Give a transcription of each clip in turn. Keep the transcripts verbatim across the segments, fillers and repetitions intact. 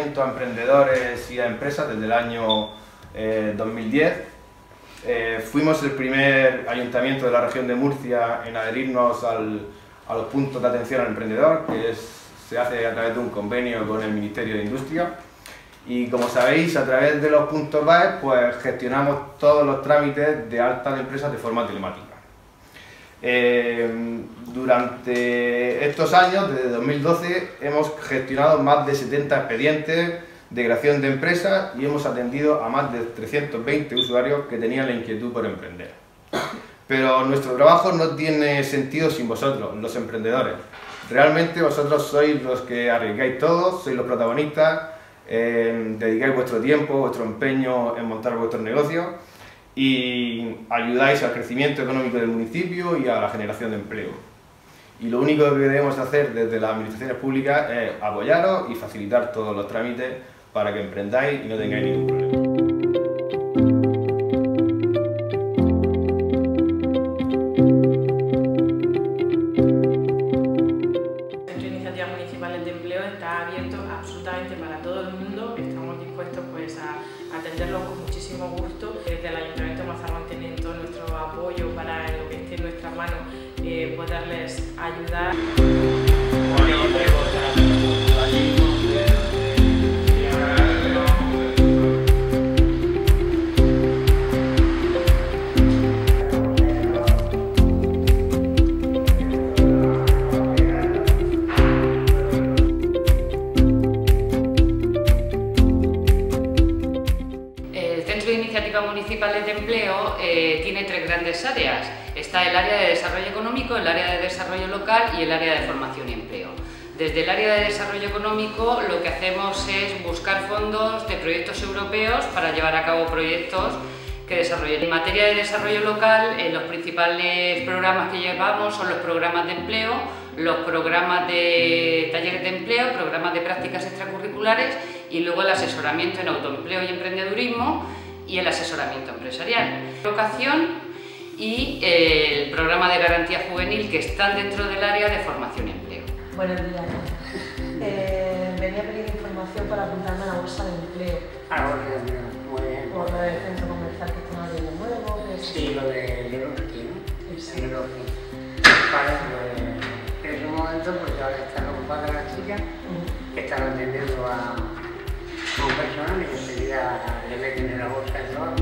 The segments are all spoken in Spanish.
acercamiento a emprendedores y a empresas desde el año eh, dos mil diez. Eh, fuimos el primer ayuntamiento de la región de Murcia en adherirnos al, a los puntos de atención al emprendedor, que es, se hace a través de un convenio con el Ministerio de Industria. Y como sabéis, a través de los puntos B A E, pues gestionamos todos los trámites de alta de empresas de forma telemática. Eh, durante estos años, desde dos mil doce, hemos gestionado más de setenta expedientes de creación de empresas y hemos atendido a más de trescientos veinte usuarios que tenían la inquietud por emprender. Pero nuestro trabajo no tiene sentido sin vosotros, los emprendedores. Realmente vosotros sois los que arriesgáis todo, sois los protagonistas, eh, dedicáis vuestro tiempo, vuestro empeño en montar vuestros negocios y ayudáis al crecimiento económico del municipio y a la generación de empleo. Y lo único que debemos hacer desde las administraciones públicas es apoyaros y facilitar todos los trámites para que emprendáis y no tengáis ningún problema. El Centro de Iniciativas Municipales de Empleo está abierto absolutamente para todo el mundo. Estamos dispuestos pues, a atenderlos con muchísimo gusto. Desde el Ayuntamiento de Mazarrón tienen todo nuestro apoyo para en lo que esté en nuestras manos eh, poderles ayudar. El Centro de Iniciativas Municipales de Empleo eh, tiene tres grandes áreas. Está el área de desarrollo económico, el área de desarrollo local y el área de formación y empleo. Desde el área de desarrollo económico lo que hacemos es buscar fondos de proyectos europeos para llevar a cabo proyectos que desarrollen. En materia de desarrollo local, eh, los principales programas que llevamos son los programas de empleo, los programas de talleres de empleo, programas de prácticas extracurriculares y luego el asesoramiento en autoempleo y emprendedurismo y el asesoramiento empresarial. Vocación y eh, el programa de garantía juvenil que están dentro del área de formación y empleo. Buenos días. Eh, venía a pedir información para apuntarme a la bolsa de empleo. Ah, bueno, muy bien. Por lo del centro comercial que están abriendo nuevo. Sí, lo de Leroski, ¿no? Sí. Leroski. Vale, pues en un momento, porque ahora están ocupadas las chicas, que están atendiendo a, a un personal y enseguida le meten en la bolsa de trabajo.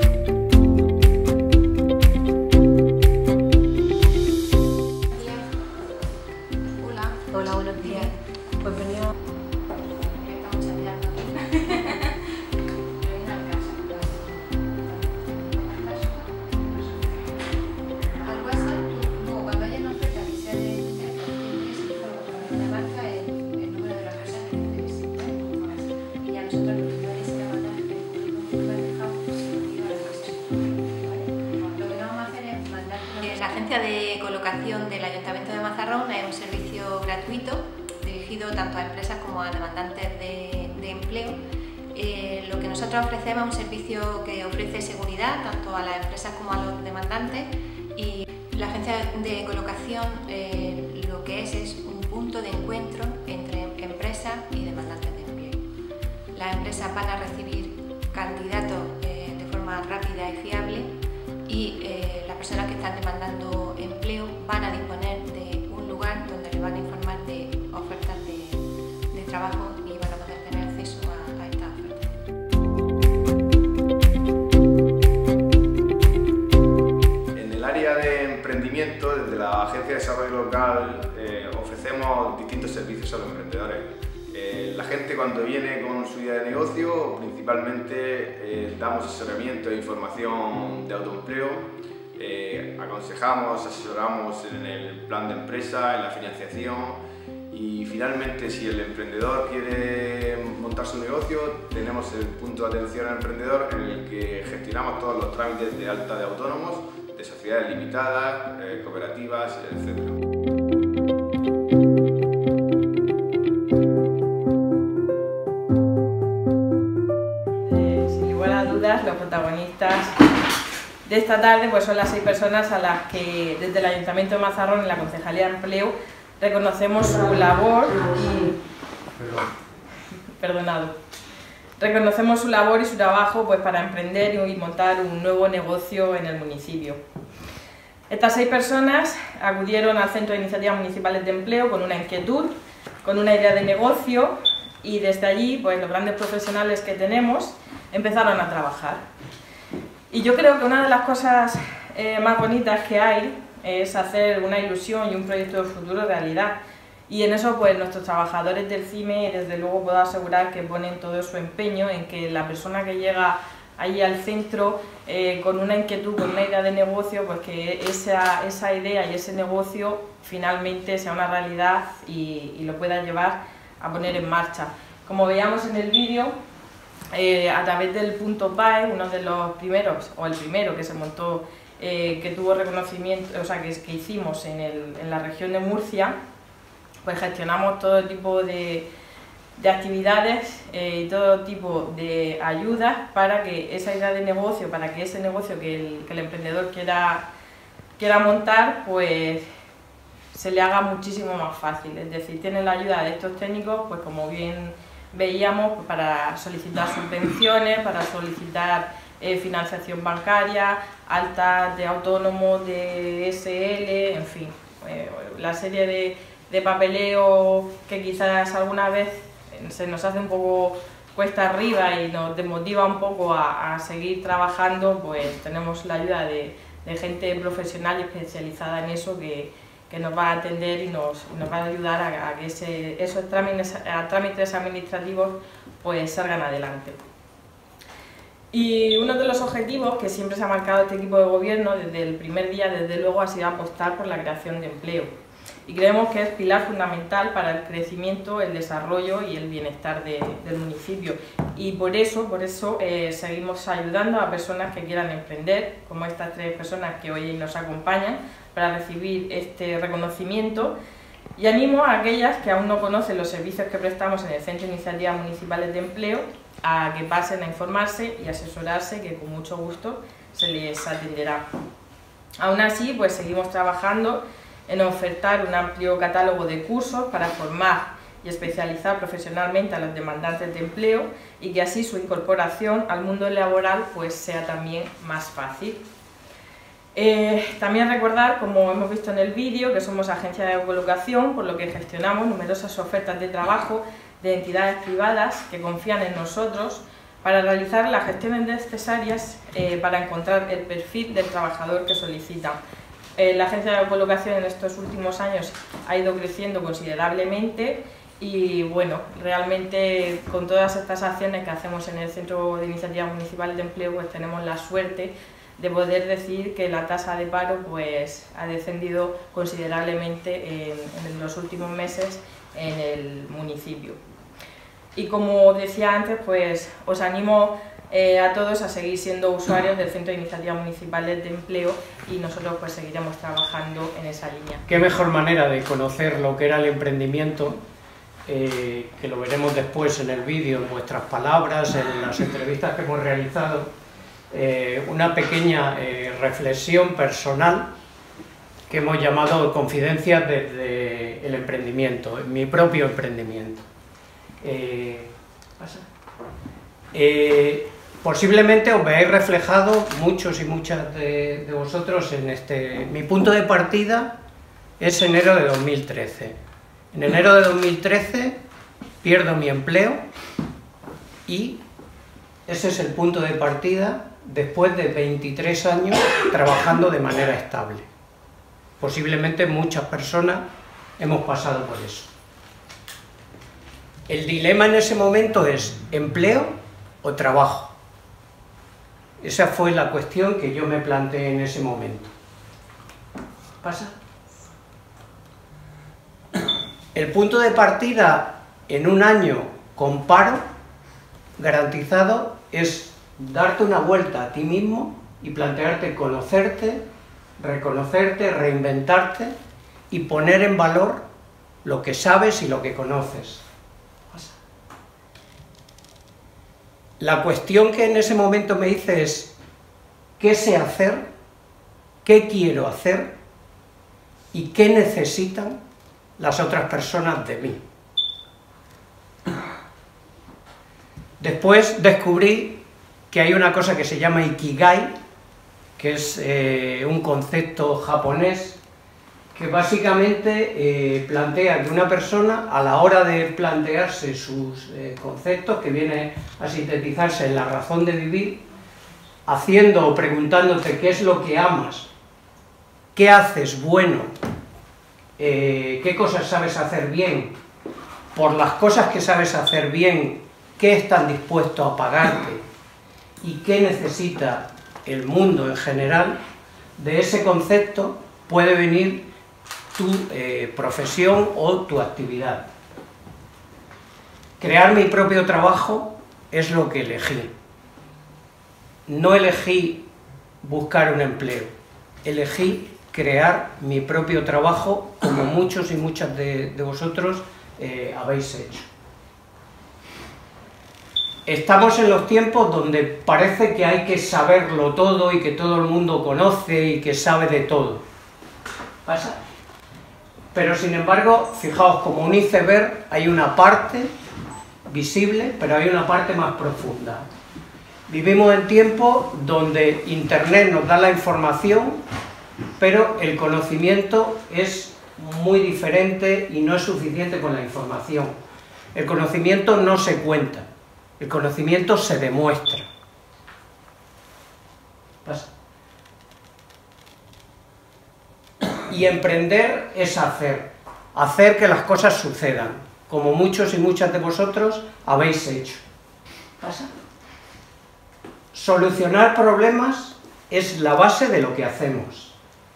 Hola, buenos días. Pues venía... Estamos chateando. Al WhatsApp, no, cuando haya una oferta que sea de la marca, el, el número de la persona que necesita, y a nosotros nos podéis ir a mandar el currículum que has dejado seguido al WhatsApp. Lo que no vamos a hacer es mandar... La agencia de colocación del Ayuntamiento de Mazarrón es un servicio gratuito dirigido tanto a empresas como a demandantes de, de empleo. Eh, lo que nosotros ofrecemos es un servicio que ofrece seguridad tanto a las empresas como a los demandantes, y la agencia de colocación eh, lo que es es un punto de encuentro entre empresas y demandantes de empleo. Las empresas van a recibir candidatos eh, de forma rápida y fiable, y eh, las personas que están demandando empleo van a disponer de un lugar donde les van a informar de ofertas de, de trabajo y van a poder tener acceso a, a estas ofertas. En el área de emprendimiento, desde la Agencia de Desarrollo Local, eh, ofrecemos distintos servicios a los emprendedores. Eh, la gente cuando viene con su idea de negocio, principalmente eh, damos asesoramiento e información de autoempleo, eh, aconsejamos, asesoramos en el plan de empresa, en la financiación, y finalmente si el emprendedor quiere montar su negocio, tenemos el punto de atención al emprendedor en el que gestionamos todos los trámites de alta de autónomos, de sociedades limitadas, eh, cooperativas, etcétera. Los protagonistas de esta tarde pues son las seis personas a las que desde el Ayuntamiento de Mazarrón y la Concejalía de Empleo reconocemos su labor y perdonado. Reconocemos su labor y su trabajo pues, para emprender y montar un nuevo negocio en el municipio. Estas seis personas acudieron al Centro de Iniciativas Municipales de Empleo con una inquietud, con una idea de negocio, y desde allí pues, los grandes profesionales que tenemos empezaron a trabajar. Y yo creo que una de las cosas eh, más bonitas que hay es hacer una ilusión y un proyecto de futuro realidad. Y en eso pues nuestros trabajadores del C I M E, desde luego puedo asegurar que ponen todo su empeño en que la persona que llega allí al centro eh, con una inquietud, con una idea de negocio, pues que esa, esa idea y ese negocio finalmente sea una realidad y, y lo pueda llevar a poner en marcha. Como veíamos en el vídeo, eh, a través del punto P A E, uno de los primeros, o el primero que se montó, eh, que tuvo reconocimiento, o sea, que, que hicimos en, el, en la región de Murcia, pues gestionamos todo tipo de, de actividades eh, y todo tipo de ayudas para que esa idea de negocio, para que ese negocio que el, que el emprendedor quiera, quiera montar, pues se le haga muchísimo más fácil. Es decir, tiene la ayuda de estos técnicos, pues como bien veíamos, pues para solicitar subvenciones, para solicitar eh, financiación bancaria, altas de autónomos, de S L, en fin, eh, la serie de de papeleo que quizás alguna vez se nos hace un poco cuesta arriba y nos desmotiva un poco a, a seguir trabajando, pues tenemos la ayuda de, de gente profesional y especializada en eso que, que nos va a atender y nos, nos va a ayudar a, a que ese, esos trámites, a trámites administrativos pues salgan adelante. Y uno de los objetivos que siempre se ha marcado este equipo de gobierno desde el primer día, desde luego, ha sido apostar por la creación de empleo. Y creemos que es pilar fundamental para el crecimiento, el desarrollo y el bienestar de, del municipio. Y por eso, por eso eh, seguimos ayudando a personas que quieran emprender, como estas tres personas que hoy nos acompañan, para recibir este reconocimiento. Y animo a aquellas que aún no conocen los servicios que prestamos en el Centro de Iniciativas Municipales de Empleo a que pasen a informarse y asesorarse, que con mucho gusto se les atenderá. Aún así, pues seguimos trabajando en ofertar un amplio catálogo de cursos para formar y especializar profesionalmente a los demandantes de empleo y que así su incorporación al mundo laboral pues sea también más fácil. Eh, también recordar, como hemos visto en el vídeo, que somos agencia de colocación, por lo que gestionamos numerosas ofertas de trabajo de entidades privadas que confían en nosotros para realizar las gestiones necesarias eh, para encontrar el perfil del trabajador que solicitan. Eh, la agencia de colocación en estos últimos años ha ido creciendo considerablemente y bueno, realmente con todas estas acciones que hacemos en el Centro de Iniciativas Municipales de Empleo pues tenemos la suerte de poder decir que la tasa de paro pues ha descendido considerablemente en, en los últimos meses en el municipio. Y como decía antes, pues os animo Eh, a todos a seguir siendo usuarios del Centro de Iniciativas Municipales de Empleo y nosotros pues seguiremos trabajando en esa línea. Qué mejor manera de conocer lo que era el emprendimiento, eh, que lo veremos después en el vídeo, en vuestras palabras, en las entrevistas que hemos realizado, eh, una pequeña eh, reflexión personal que hemos llamado Confidencias desde el emprendimiento, mi propio emprendimiento. Eh, ¿pasa? Eh, Posiblemente os veáis reflejado muchos y muchas de, de vosotros en este... Mi punto de partida es enero de dos mil trece. En enero de dos mil trece pierdo mi empleo y ese es el punto de partida después de veintitrés años trabajando de manera estable. Posiblemente muchas personas hemos pasado por eso. El dilema en ese momento es empleo o trabajo. Esa fue la cuestión que yo me planteé en ese momento. ¿Pasa? El punto de partida en un año con paro garantizado es darte una vuelta a ti mismo y plantearte conocerte, reconocerte, reinventarte y poner en valor lo que sabes y lo que conoces. La cuestión que en ese momento me hice es ¿qué sé hacer? ¿Qué quiero hacer? ¿Y qué necesitan las otras personas de mí? Después descubrí que hay una cosa que se llama Ikigai, que es eh, un concepto japonés que básicamente eh, plantea que una persona, a la hora de plantearse sus eh, conceptos, que viene a sintetizarse en la razón de vivir, haciendo o preguntándote qué es lo que amas, qué haces bueno, eh, qué cosas sabes hacer bien, por las cosas que sabes hacer bien, qué están dispuestos a pagarte y qué necesita el mundo en general, de ese concepto puede venir tu eh, profesión o tu actividad. Crear mi propio trabajo es lo que elegí. No elegí buscar un empleo, elegí crear mi propio trabajo, como muchos y muchas de, de vosotros eh, habéis hecho. Estamos en los tiempos donde parece que hay que saberlo todo y que todo el mundo conoce y que sabe de todo. ¿Pasa? Pero sin embargo, fijaos, como un iceberg hay una parte visible, pero hay una parte más profunda. Vivimos en tiempos donde Internet nos da la información, pero el conocimiento es muy diferente y no es suficiente con la información. El conocimiento no se cuenta. El conocimiento se demuestra. ¿Pasa? Y emprender es hacer. Hacer que las cosas sucedan, como muchos y muchas de vosotros habéis hecho. ¿Pasa? Solucionar problemas es la base de lo que hacemos.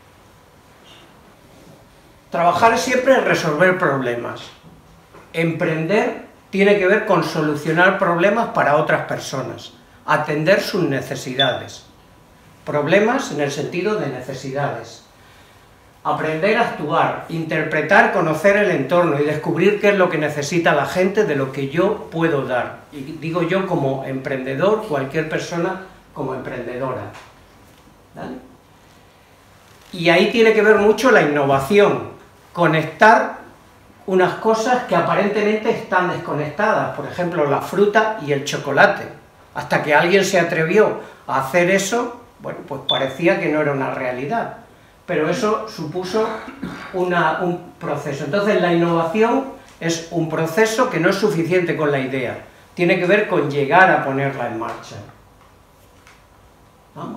Trabajar siempre es resolver problemas. Emprender tiene que ver con solucionar problemas para otras personas, atender sus necesidades. Problemas en el sentido de necesidades. Aprender a actuar, interpretar, conocer el entorno y descubrir qué es lo que necesita la gente de lo que yo puedo dar. Y digo yo como emprendedor, cualquier persona como emprendedora. ¿Vale? Y ahí tiene que ver mucho la innovación, conectar unas cosas que aparentemente están desconectadas, por ejemplo la fruta y el chocolate. Hasta que alguien se atrevió a hacer eso, bueno, pues parecía que no era una realidad, pero eso supuso una, un proceso. Entonces la innovación es un proceso que no es suficiente con la idea, tiene que ver con llegar a ponerla en marcha. ¿Vamos?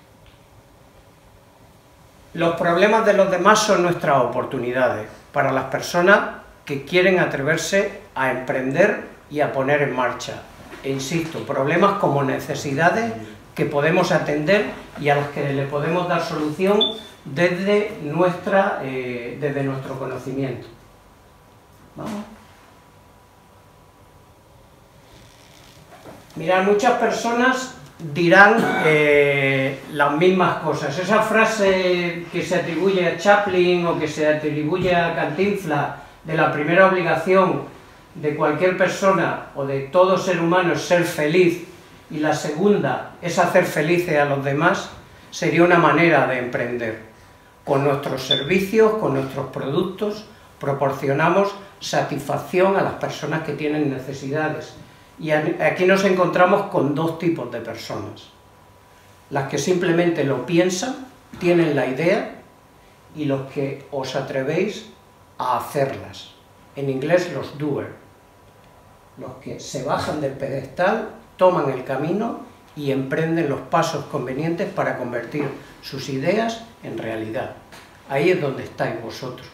Los problemas de los demás son nuestras oportunidades para las personas que quieren atreverse a emprender y a poner en marcha. E insisto, problemas como necesidades que podemos atender y a las que le podemos dar solución desde, nuestra, eh, desde nuestro conocimiento. ¿Vamos? Mirad, muchas personas dirán eh, las mismas cosas. Esa frase que se atribuye a Chaplin o que se atribuye a Cantinflas de la primera obligación de cualquier persona o de todo ser humano es ser feliz y la segunda es hacer felices a los demás, sería una manera de emprender. Con nuestros servicios, con nuestros productos, proporcionamos satisfacción a las personas que tienen necesidades. Y aquí nos encontramos con dos tipos de personas. Las que simplemente lo piensan, tienen la idea, y los que os atrevéis a hacerlas. En inglés, los doers. Los que se bajan del pedestal, toman el camino y emprenden los pasos convenientes para convertir sus ideas en realidad. Ahí es donde estáis vosotros.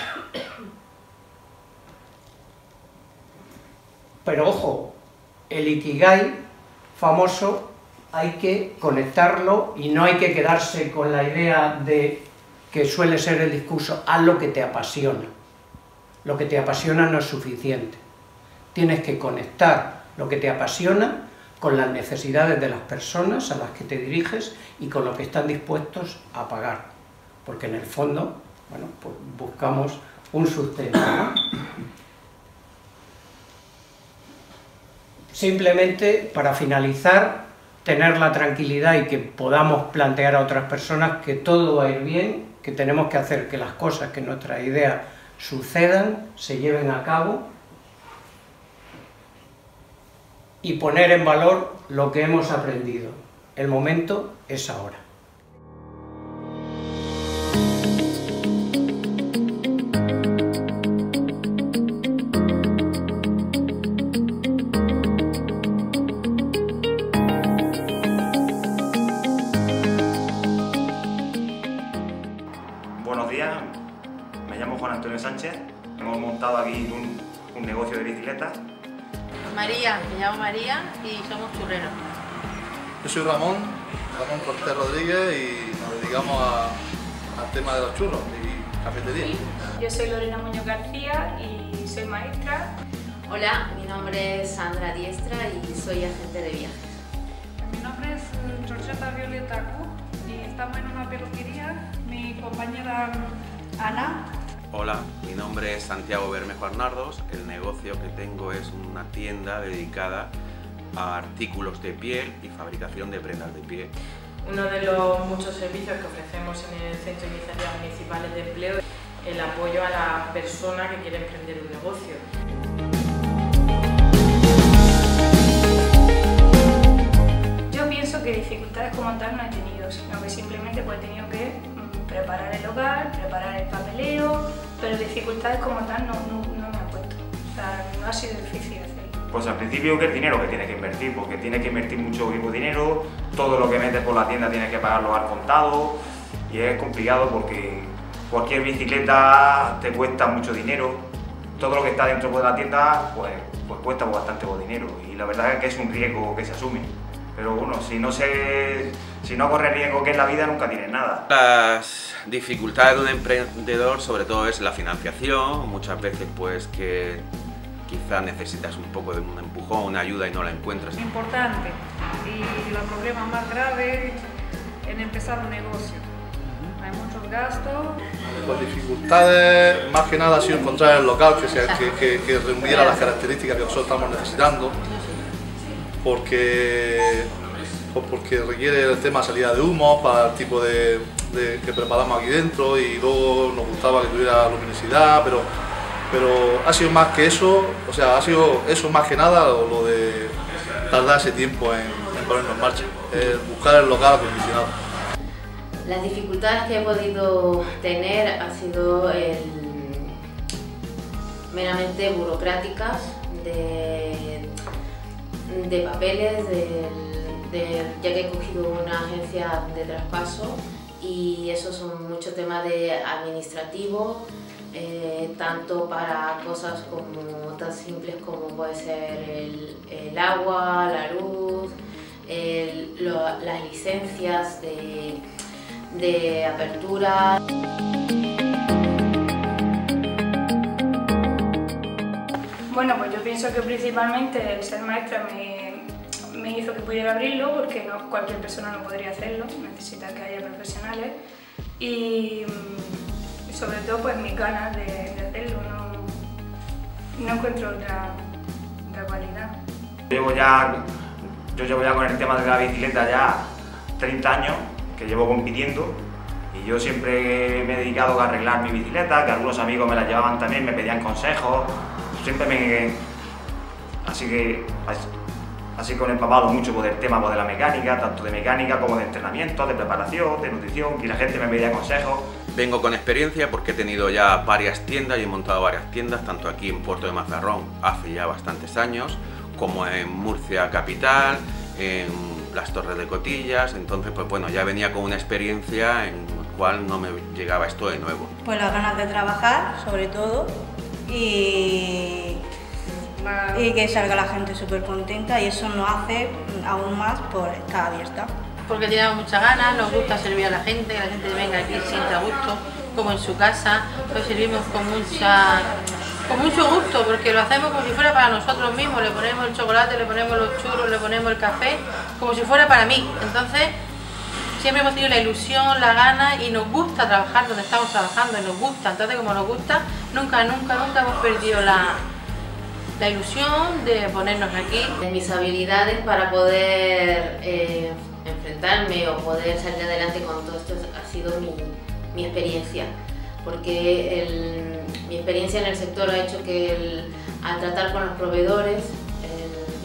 Pero ojo, el Ikigai famoso hay que conectarlo y no hay que quedarse con la idea de que suele ser el discurso, haz lo que te apasiona. Lo que te apasiona no es suficiente. Tienes que conectar lo que te apasiona con las necesidades de las personas a las que te diriges y con lo que están dispuestos a pagar. Porque en el fondo, bueno, pues buscamos un sustento, ¿no? Simplemente, para finalizar, tener la tranquilidad y que podamos plantear a otras personas que todo va a ir bien, que tenemos que hacer que las cosas, que nuestras ideas sucedan, se lleven a cabo, y poner en valor lo que hemos aprendido. El momento es ahora. Buenos días, me llamo Juan Antonio Sánchez, hemos montado aquí un, un negocio de bicicletas. María, me llamo María y somos churreros. Yo soy Ramón, Ramón Cortés Rodríguez y nos dedicamos a, al tema de los churros y cafetería. Yo soy Lorena Muñoz García y soy maestra. Hola, mi nombre es Sandra Diestra y soy agente de viajes. Mi nombre es Georgeta Violeta Cook y estamos en una peluquería. Mi compañera Ana. Hola, mi nombre es Santiago Bermejo Arnardos. El negocio que tengo es una tienda dedicada a artículos de piel y fabricación de prendas de piel. Uno de los muchos servicios que ofrecemos en el Centro de Iniciativas Municipales de Empleo es el apoyo a la persona que quiere emprender un negocio. Yo pienso que dificultades como tal no he tenido, sino que simplemente pues, he tenido que preparar el local, preparar el papeleo, pero dificultades como tal no, no, no me han puesto. O sea, no ha sido difícil hacerlo. Pues al principio que el dinero que tienes que invertir, porque tienes que invertir mucho dinero, todo lo que metes por la tienda tienes que pagarlo al contado y es complicado porque cualquier bicicleta te cuesta mucho dinero, todo lo que está dentro de la tienda pues, pues cuesta bastante dinero y la verdad es que es un riesgo que se asume. Pero bueno, si no, se, si no corres riesgo que es la vida, nunca tienes nada. Las dificultades de un emprendedor sobre todo es la financiación, muchas veces pues que quizás necesitas un poco de un empujón, una ayuda y no la encuentras. Importante y los problemas más graves en empezar un negocio. Hay muchos gastos. Las dificultades más que nada ha sido encontrar el local que, sea, que, que, que reuniera las características que nosotros estamos necesitando. Porque, pues porque requiere el tema de salida de humo para el tipo de, de que preparamos aquí dentro y luego nos gustaba que tuviera luminosidad, pero, pero ha sido más que eso, o sea, ha sido eso más que nada lo, lo de tardar ese tiempo en, en ponernos en marcha, el buscar el local acondicionado. Las dificultades que he podido tener han sido el, meramente burocráticas, de de papeles, de, de, ya que he cogido una agencia de traspaso y eso son muchos temas de administrativo, eh, tanto para cosas como tan simples como puede ser el, el agua, la luz, el, lo, las licencias de, de apertura. Bueno, pues yo pienso que principalmente el ser maestra me, me hizo que pudiera abrirlo porque no, cualquier persona no podría hacerlo, necesita que haya profesionales y, y sobre todo pues mis ganas de, de hacerlo, no, no encuentro otra, otra cualidad. Llevo ya, yo llevo ya con el tema de la bicicleta ya treinta años que llevo compitiendo y yo siempre me he dedicado a arreglar mi bicicleta, que algunos amigos me la llevaban también, me pedían consejos. Siempre me... así que así que he empapado mucho por el tema de la mecánica, tanto de mecánica como de entrenamiento, de preparación, de nutrición, y la gente me pedía consejos. Vengo con experiencia porque he tenido ya varias tiendas y he montado varias tiendas, tanto aquí en Puerto de Mazarrón hace ya bastantes años, como en Murcia capital, en las Torres de Cotillas, entonces pues bueno, ya venía con una experiencia en la cual no me llegaba esto de nuevo. Pues las ganas de trabajar, sobre todo, y, y que salga la gente súper contenta y eso nos hace aún más por estar abierta. Porque tenemos muchas ganas, nos gusta servir a la gente, que la gente venga aquí y sienta a gusto, como en su casa, lo servimos con, mucha, con mucho gusto porque lo hacemos como si fuera para nosotros mismos, le ponemos el chocolate, le ponemos los churros, le ponemos el café, como si fuera para mí. Entonces siempre hemos tenido la ilusión, la gana y nos gusta trabajar donde estamos trabajando y nos gusta. Entonces como nos gusta, nunca, nunca, nunca hemos perdido la, la ilusión de ponernos aquí. De mis habilidades para poder eh, enfrentarme o poder salir adelante con todo esto ha sido mi, mi experiencia. Porque el, mi experiencia en el sector ha hecho que el, al tratar con los proveedores, el,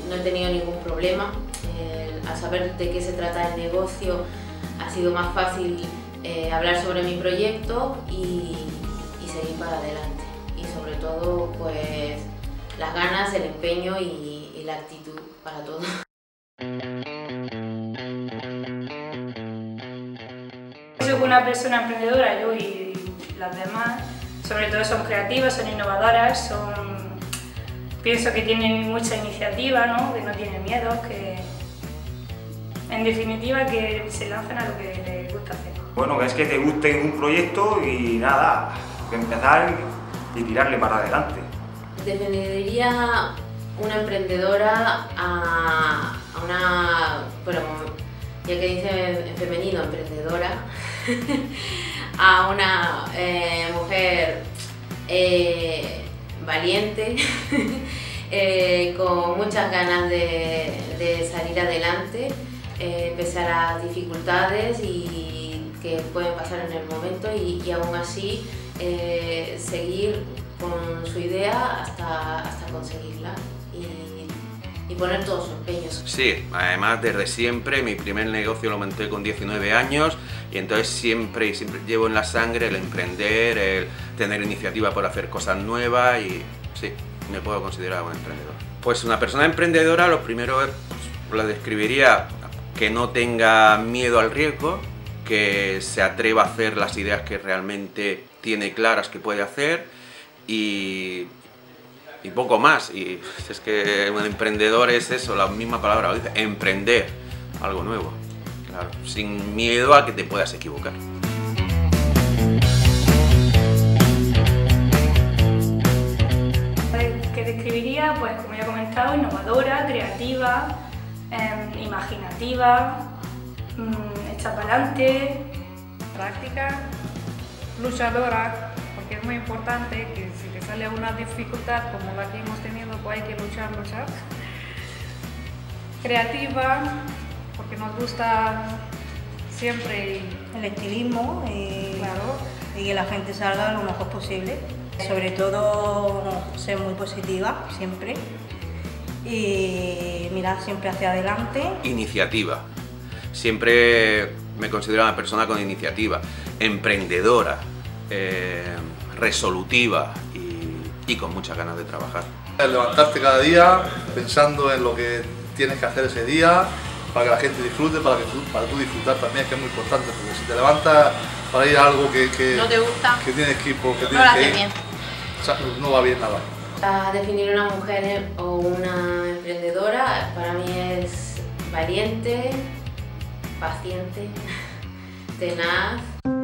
no he tenido ningún problema. Eh, al saber de qué se trata el negocio ha sido más fácil eh, hablar sobre mi proyecto y, y seguir para adelante. Y sobre todo pues las ganas, el empeño y, y la actitud para todo. Soy una persona emprendedora, yo y las demás, sobre todo son creativas, son innovadoras, son... pienso que tienen mucha iniciativa, ¿no? Que no tienen miedo, que en definitiva que se lanzan a lo que les gusta hacer. Bueno, que es que te guste un proyecto y nada, que empezar y tirarle para adelante. Definiría una emprendedora a, a una, bueno, ya que dice en femenino, emprendedora, a una eh, mujer eh, valiente, eh, con muchas ganas de, de salir adelante, eh, pese a las dificultades y que pueden pasar en el momento y, y aún así eh, seguir con su idea hasta, hasta conseguirla y, y poner todo su empeño. Sí, además desde siempre, mi primer negocio lo monté con diecinueve años y entonces siempre, siempre llevo en la sangre el emprender, el tener iniciativa por hacer cosas nuevas y sí, me puedo considerar un emprendedor. Pues una persona emprendedora lo primero es, pues, la describiría que no tenga miedo al riesgo, que se atreva a hacer las ideas que realmente tiene claras que puede hacer y, y poco más. Y es que un emprendedor es eso, la misma palabra lo dice, emprender algo nuevo, claro, sin miedo a que te puedas equivocar. Que describiría, pues como ya he comentado, innovadora, creativa, eh, imaginativa, mmm, hecha para adelante, práctica, luchadora, porque es muy importante que si te sale una dificultad como la que hemos tenido, pues hay que luchar, luchar. Creativa, porque nos gusta siempre el estilismo y, claro, y que la gente salga lo mejor posible. Sobre todo ser muy positiva siempre y mirar siempre hacia adelante. Iniciativa. Siempre me considero una persona con iniciativa, emprendedora, eh, resolutiva y, y con muchas ganas de trabajar. Levantarte cada día pensando en lo que tienes que hacer ese día para que la gente disfrute, para que tú, para tú disfrutar también, que es muy importante, porque si te levantas para ir a algo que, que no te gusta, que tienes que ir, que no tienes lo que haces ir, bien. No va bien nada. Para definir una mujer o una emprendedora, para mí es valiente, paciente, tenaz.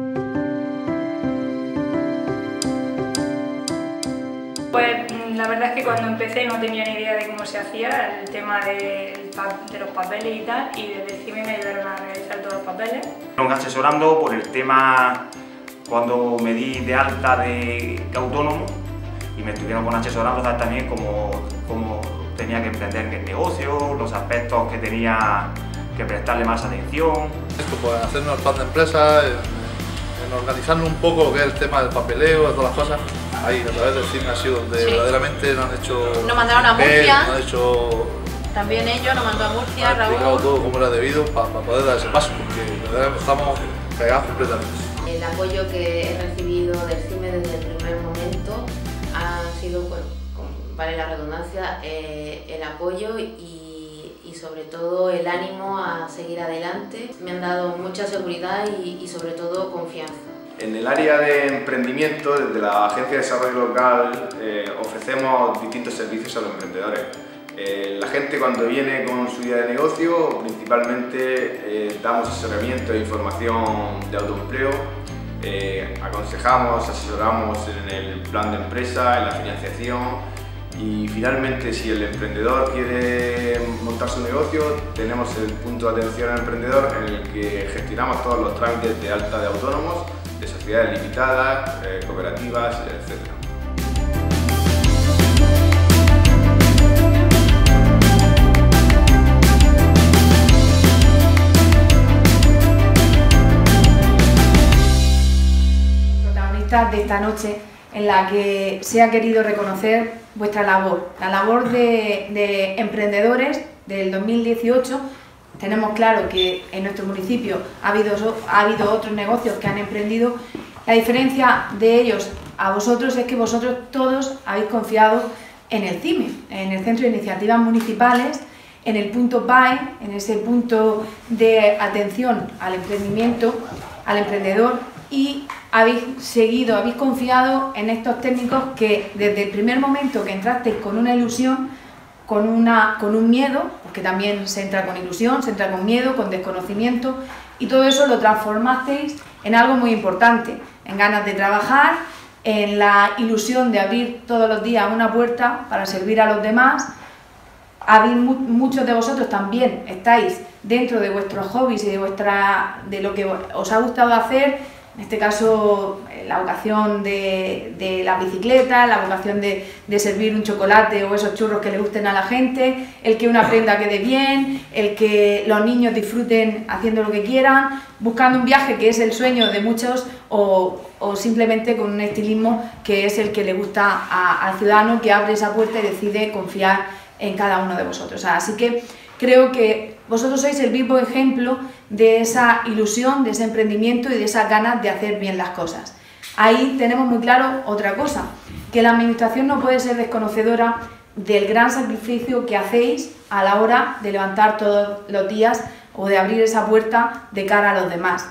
Pues la verdad es que cuando empecé no tenía ni idea de cómo se hacía el tema de, de los papeles y tal, y desde CIME me ayudaron a realizar todos los papeles. Me asesorando por el tema cuando me di de alta de, de autónomo y me estuvieron con asesorando también cómo, cómo tenía que emprender el negocio, los aspectos que tenía que prestarle más atención. Esto, pues hacernos el plan de empresa, en, en organizarnos un poco lo que es el tema del papeleo, de todas las cosas. Ahí, a través del CIME ha sido donde sí, verdaderamente nos han hecho... Nos mandaron a Murcia. Nos han hecho... También ellos nos mandó a Murcia, han Raúl. explicado todo como era debido para, para poder dar ese paso, porque verdaderamente estamos pegados completamente. El apoyo que he recibido del CIME desde el primer momento ha sido, bueno, vale la redundancia, eh, el apoyo y, y sobre todo el ánimo a seguir adelante. Me han dado mucha seguridad y, y sobre todo confianza. En el área de emprendimiento, desde la Agencia de Desarrollo Local, eh, ofrecemos distintos servicios a los emprendedores. Eh, la gente cuando viene con su idea de negocio, principalmente eh, damos asesoramiento e información de autoempleo, eh, aconsejamos, asesoramos en el plan de empresa, en la financiación y finalmente si el emprendedor quiere montar su negocio, tenemos el punto de atención al emprendedor en el que gestionamos todos los trámites de alta de autónomos, de sociedades limitadas, eh, cooperativas, etcétera. De esta noche en la que se ha querido reconocer vuestra labor, la labor de, de emprendedores del dos mil dieciocho. Tenemos claro que en nuestro municipio ha habido, ha habido otros negocios que han emprendido. La diferencia de ellos a vosotros es que vosotros todos habéis confiado en el CIME, en el Centro de Iniciativas Municipales, en el punto P A E, en ese punto de atención al emprendimiento, al emprendedor, y habéis seguido, habéis confiado en estos técnicos que desde el primer momento que entrasteis con una ilusión, con, una, con un miedo, porque también se entra con ilusión, se entra con miedo, con desconocimiento, y todo eso lo transformasteis en algo muy importante, en ganas de trabajar, en la ilusión de abrir todos los días una puerta para servir a los demás. Habéis, muchos de vosotros también estáis dentro de vuestros hobbies y de, vuestra, de lo que os ha gustado hacer. En este caso, la vocación de, de la bicicleta, la vocación de, de servir un chocolate o esos churros que le gusten a la gente, el que una prenda quede bien, el que los niños disfruten haciendo lo que quieran, buscando un viaje que es el sueño de muchos, o, o simplemente con un estilismo que es el que le gusta a, al ciudadano que abre esa puerta y decide confiar en cada uno de vosotros. Así que creo que vosotros sois el vivo ejemplo de esa ilusión, de ese emprendimiento y de esas ganas de hacer bien las cosas. Ahí tenemos muy claro otra cosa, que la administración no puede ser desconocedora del gran sacrificio que hacéis a la hora de levantar todos los días o de abrir esa puerta de cara a los demás.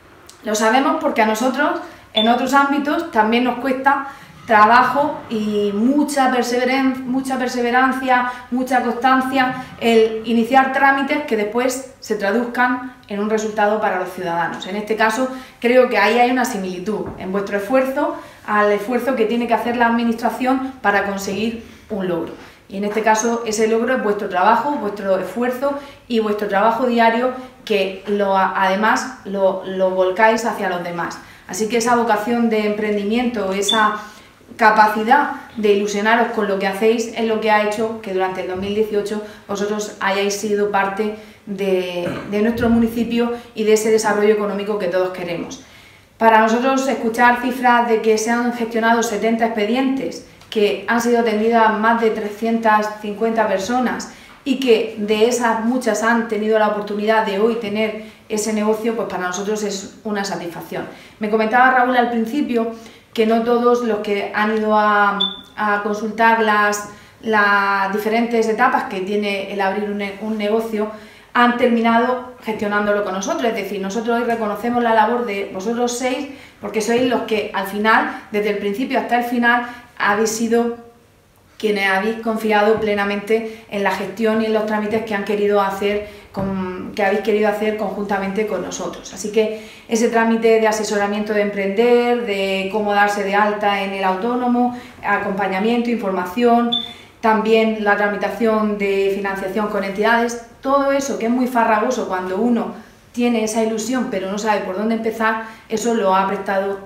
Lo sabemos porque a nosotros, en otros ámbitos, también nos cuesta trabajo y mucha perseverancia, mucha perseverancia, mucha constancia, el iniciar trámites que después se traduzcan en un resultado para los ciudadanos. En este caso, creo que ahí hay una similitud en vuestro esfuerzo al esfuerzo que tiene que hacer la administración para conseguir un logro. Y en este caso, ese logro es vuestro trabajo, vuestro esfuerzo y vuestro trabajo diario, que lo, además lo, lo volcáis hacia los demás. Así que esa vocación de emprendimiento, esa capacidad de ilusionaros con lo que hacéis es lo que ha hecho que durante el dos mil dieciocho vosotros hayáis sido parte de, de nuestro municipio y de ese desarrollo económico que todos queremos. Para nosotros, escuchar cifras de que se han gestionado setenta expedientes, que han sido atendidas más de trescientas cincuenta personas y que de esas muchas han tenido la oportunidad de hoy tener ese negocio, pues para nosotros es una satisfacción. Me comentaba Raúl al principio que no todos los que han ido a, a consultar las, las diferentes etapas que tiene el abrir un, un negocio han terminado gestionándolo con nosotros. Es decir, nosotros hoy reconocemos la labor de vosotros seis porque sois los que al final, desde el principio hasta el final, habéis sido quienes habéis confiado plenamente en la gestión y en los trámites que han querido hacer, con, que habéis querido hacer conjuntamente con nosotros. Así que ese trámite de asesoramiento de emprender, de cómo darse de alta en el autónomo, acompañamiento, información, también la tramitación de financiación con entidades, todo eso que es muy farragoso cuando uno tiene esa ilusión pero no sabe por dónde empezar, eso lo ha prestado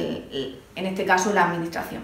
el, en este caso la administración.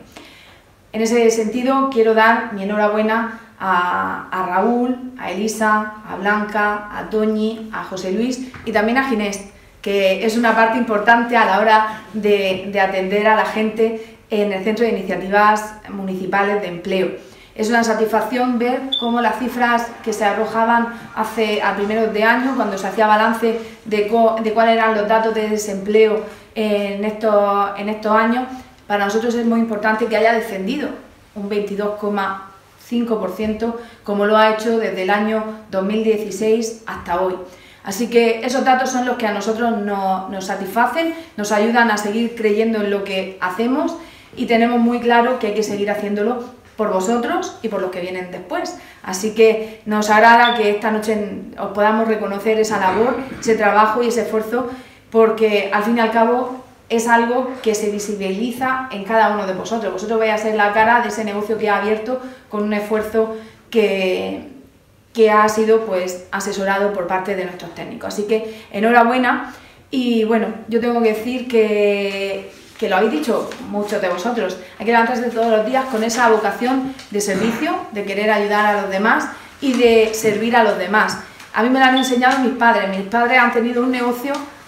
En ese sentido, quiero dar mi enhorabuena a, a Raúl, a Elisa, a Blanca, a Toñi, a José Luis y también a Ginés, que es una parte importante a la hora de, de atender a la gente en el Centro de Iniciativas Municipales de Empleo. Es una satisfacción ver cómo las cifras que se arrojaban hace, a primeros de año, cuando se hacía balance de, co, de cuáles eran los datos de desempleo en estos, en estos años, para nosotros es muy importante que haya descendido un veintidós coma cinco por ciento como lo ha hecho desde el año dos mil dieciséis hasta hoy. Así que esos datos son los que a nosotros nos, nos satisfacen, nos ayudan a seguir creyendo en lo que hacemos y tenemos muy claro que hay que seguir haciéndolo por vosotros y por los que vienen después. Así que nos agrada que esta noche os podamos reconocer esa labor, ese trabajo y ese esfuerzo, porque al fin y al cabo es algo que se visibiliza en cada uno de vosotros. Vosotros vais a ser la cara de ese negocio que ha abierto con un esfuerzo que, que ha sido pues asesorado por parte de nuestros técnicos. Así que enhorabuena y bueno, yo tengo que decir que, que lo habéis dicho muchos de vosotros, hay que levantarse todos los días con esa vocación de servicio, de querer ayudar a los demás y de servir a los demás. A mí me lo han enseñado mis padres, mis padres han tenido un negocio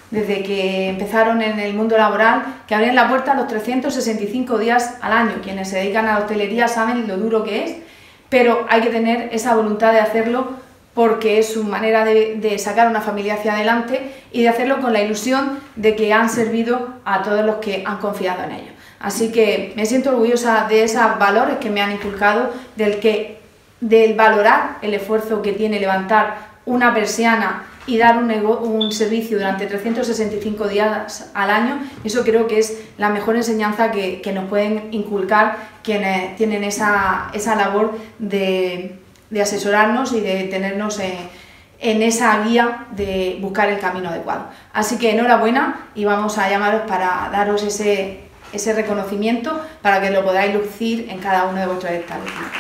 desde que empezaron en el mundo laboral, que abrían la puerta los trescientos sesenta y cinco días al año. Quienes se dedican a la hostelería saben lo duro que es, pero hay que tener esa voluntad de hacerlo porque es su manera de, de sacar una familia hacia adelante y de hacerlo con la ilusión de que han servido a todos los que han confiado en ellos. Así que me siento orgullosa de esos valores que me han inculcado, del, que, del valorar el esfuerzo que tiene levantar una persiana y dar un, un servicio durante trescientos sesenta y cinco días al año. Eso creo que es la mejor enseñanza que, que nos pueden inculcar quienes tienen esa, esa labor de, de asesorarnos y de tenernos en, en esa guía de buscar el camino adecuado. Así que enhorabuena y vamos a llamaros para daros ese, ese reconocimiento para que lo podáis lucir en cada uno de vuestros establecimientos.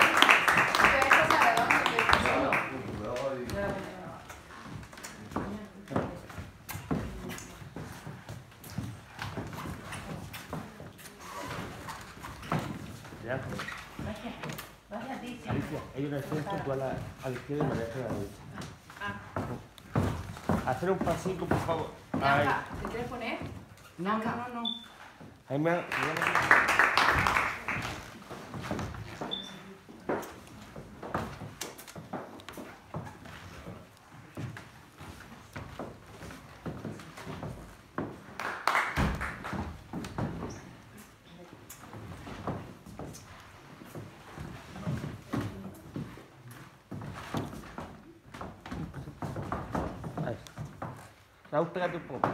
Gracias. Gracias a ti. Alicia, hay una centro, tú a la, a la izquierda y me dejas a la derecha. Ah. Hacer un pasito, por favor. Nada, ¿te quieres poner? No, no, no, no. Ahí me... Raúl, pégate un poco.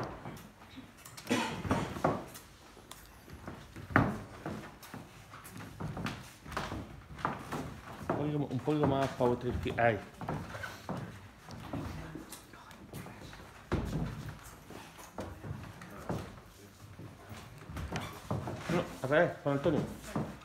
Un poco, un poco más para vuestra izquierda. Ahí. No, a ver, Juan Antonio.